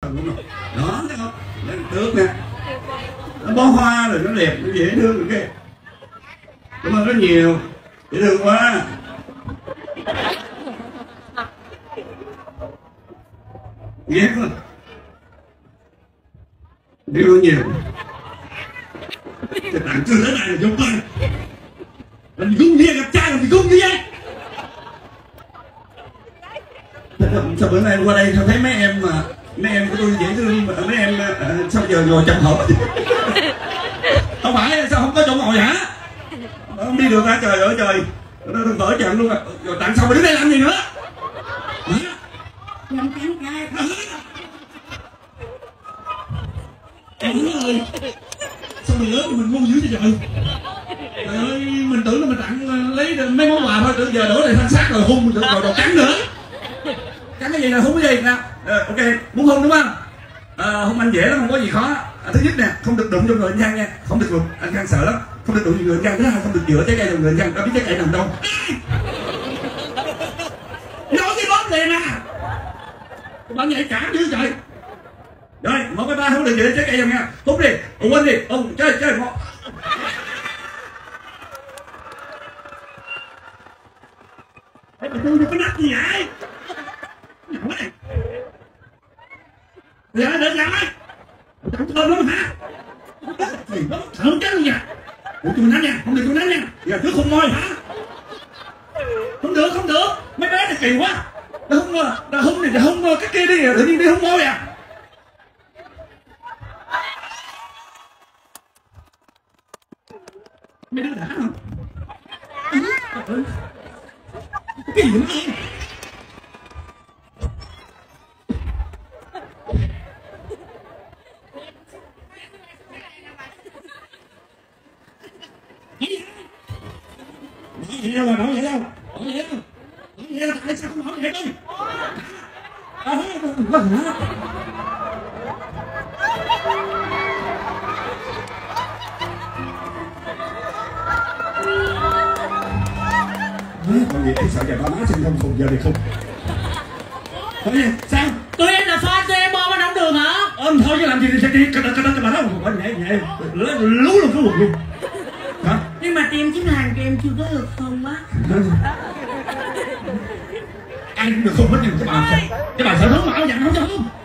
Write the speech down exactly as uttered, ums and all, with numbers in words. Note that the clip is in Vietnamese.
Đó thấy không? Được nè, nó bó hoa rồi, nó đẹp, nó dễ thương rồi kia. Cảm ơn rất nhiều, dễ thương quá. Ghét quá, đi luôn nhiều. Cái tặng chưa tới này là vô coi. Làm gì gung như gặp trai, làm gì gung như vậy? Sao bữa nay qua đây sao thấy mấy em mà mấy em của tôi dễ thương, mấy em uh, sao giờ ngồi chậm hộp? Không phải sao không có chỗ ngồi hả? Không đi được hả? Trời ơi trời, nó vỡ trận luôn à. Rồi tặng xong rồi đứng đây làm gì nữa? Hả? Làm cắn cai. Trời ơi, sao mình lớn mình ngu dữ vậy trời? Trời ơi, mình tưởng là mình tặng lấy mấy món quà thôi, từ giờ đổ này thanh sát rồi hung rồi, rồi đồ cắn nữa. Cắn cái gì là hung cái gì nè? À, ok, muốn hung đúng không? À, hung anh dễ lắm, không có gì khó. À, thứ nhất nè, không được đụng vô người anh Giang nha, không được đụng, anh Giang sợ lắm. Không được đụng vô người anh Giang, thứ hai không được dựa trái cây vào người anh Giang, đâu biết trái cây nằm đâu. Nói cái bóng liền à? Bạn nhạy cảm dữ trời. Rồi, một cái ba không được dựa trái cây vào nha, hút đi, ù quên đi, ù chơi chơi một. Ê, mà tôi có nắp gì vậy? Nhỏ này. Dạ, được rồi. Tặng thơm lắm hả? Thì nó thơm chết luôn nha. Ủa tôi nắm nha, không được tôi nắm nha. Giờ thứ không môi hả? Không được, không được. Mấy bé này kỳ quá. Nó không, nó không này, nó không cái kia đi, tự nhiên đi không môi à. Mấy đứa đã không? Ừ. Cái gì mà ăn? Nói vậy đâu mà nói vậy đâu? Nói vậy đâu? Nói vậy đâu? Tại sao không hỏi vậy đâu? À, vâng hả? Còn gì em sợ giờ ba má xin không phục giờ thì không. Thôi gì? Sao? Tụi em là fan, tụi em bo mà đóng đường hả? Ôm thôi chứ làm gì thì sẽ đi cái đó cái đó cái bà đó một nhẹ nhẹ lú luôn cái quần luôn. Hả? Nhưng mà tìm chiếc hàng cho em chưa có được không á? Ai cũng được không hết nhưng cái bà cái bà sợ thấu mạo dặn không cho không?